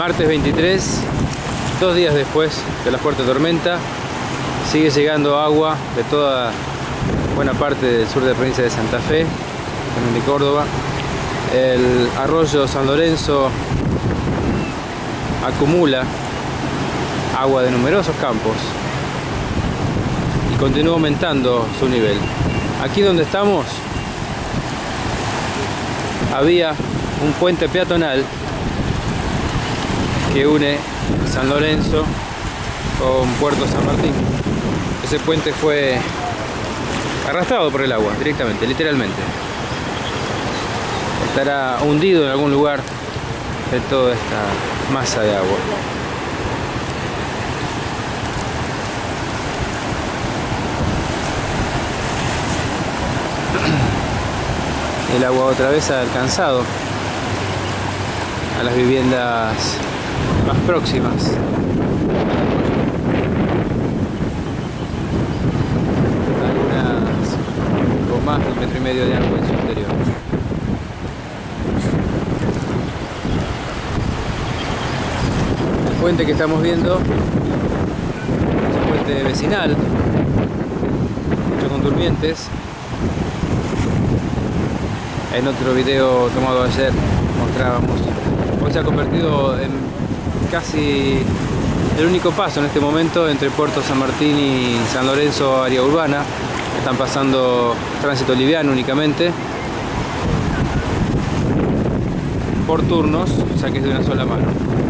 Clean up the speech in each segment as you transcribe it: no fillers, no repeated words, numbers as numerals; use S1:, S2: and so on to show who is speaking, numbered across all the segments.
S1: Martes 23, 2 días después de la fuerte tormenta, sigue llegando agua de toda buena parte del sur de la provincia de Santa Fe, también de Córdoba. El arroyo San Lorenzo acumula agua de numerosos campos y continúa aumentando su nivel. Aquí donde estamos había un puente peatonal que une San Lorenzo con Puerto San Martín. Ese puente fue arrastrado por el agua directamente, literalmente. Estará hundido en algún lugar de toda esta masa de agua. El agua otra vez ha alcanzado a las viviendas más próximas. Algunas con más de 1,5 metros de agua en su interior. El puente que estamos viendo es un puente vecinal, hecho con durmientes. En otro video tomado ayer mostrábamos. Hoy se ha convertido en casi el único paso en este momento entre Puerto San Martín y San Lorenzo, área urbana. Están pasando tránsito liviano únicamente, por turnos, ya que es de una sola mano.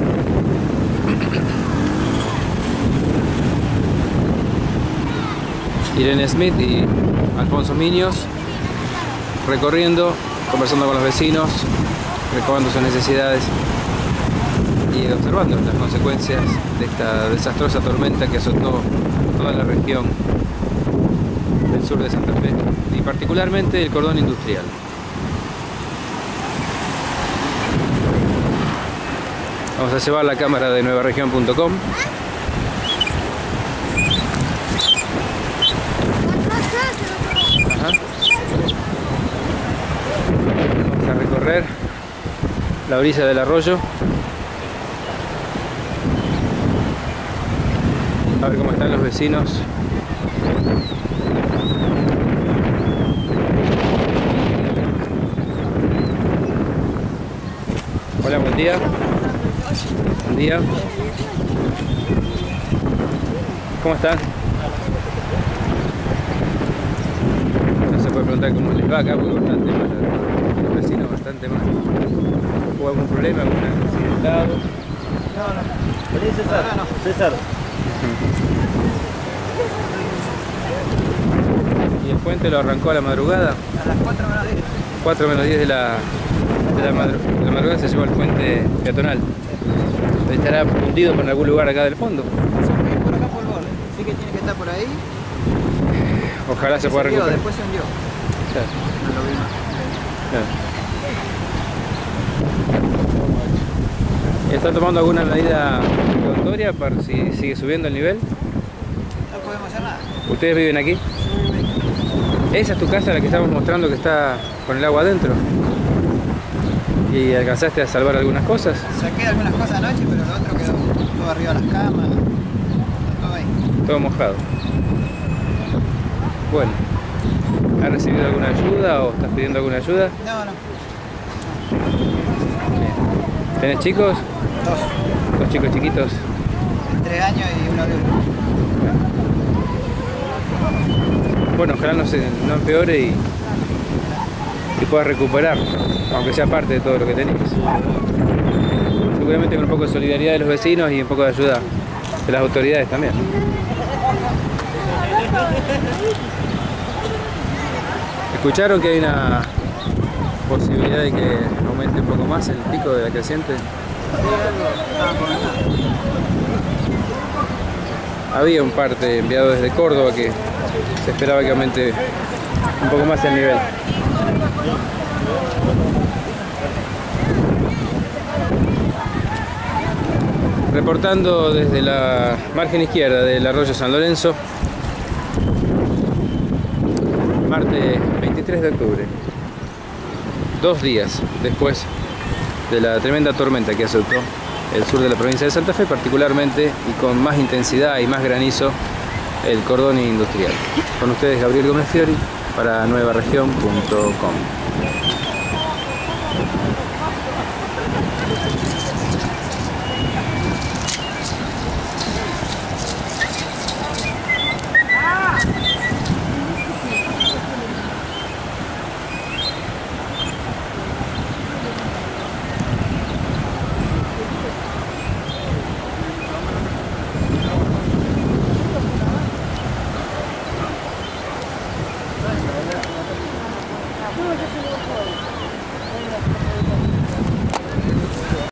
S1: Irene Smith y Alfonso Miños recorriendo, conversando con los vecinos, recabando sus necesidades y observando las consecuencias de esta desastrosa tormenta que azotó toda la región del sur de Santa Fe y particularmente el cordón industrial. Vamos a llevar la cámara de nuevaregion.com. Vamos a recorrer la orilla del arroyo, a ver cómo están los vecinos. Hola, buen día. Buen día. ¿Cómo están? No se puede preguntar cómo les va acá porque bastante mal. Los vecinos bastante mal. ¿Hubo algún problema, algún accidentado?
S2: No. ¿Vení, César? No. César.
S1: ¿Y el puente lo arrancó a la madrugada?
S2: A las 4 menos 10.
S1: 4 menos 10 de la madrugada se llevó al puente peatonal. ¿Estará hundido por algún lugar acá del fondo?
S2: Sí, por acá por el borde. Sí que tiene que estar por ahí.
S1: Ojalá se pueda recuperar.
S2: Después se hundió.
S1: Claro.
S2: No lo vimos.
S1: Claro. ¿Está tomando alguna medida precautoria para si sigue subiendo el nivel?
S2: No podemos hacer nada.
S1: ¿Ustedes viven aquí? ¿Esa es tu casa, la que estamos mostrando que está con el agua adentro? ¿Y alcanzaste a salvar algunas cosas?
S2: Saqué algunas cosas anoche, pero lo otro quedó todo arriba de las camas. Todo ahí.
S1: Todo mojado. Bueno, ¿has recibido alguna ayuda o estás pidiendo alguna ayuda?
S2: No.
S1: Bien. ¿Tenés chicos?
S2: 2.
S1: 2 chicos chiquitos.
S2: De 3 años y uno de 1.
S1: Bueno, ojalá no empeore y puedas recuperar, aunque sea parte de todo lo que tenés. Seguramente con un poco de solidaridad de los vecinos y un poco de ayuda de las autoridades también. ¿Escucharon que hay una posibilidad de que aumente un poco más el pico de la creciente? Había un parte enviado desde Córdoba que se esperaba que aumente un poco más el nivel. Reportando desde la margen izquierda del arroyo San Lorenzo, martes 23 de octubre, 2 días después de la tremenda tormenta que azotó el sur de la provincia de Santa Fe, particularmente y con más intensidad y más granizo, el cordón industrial. Con ustedes Gabriel Gómez Fiori para nuevaregion.com.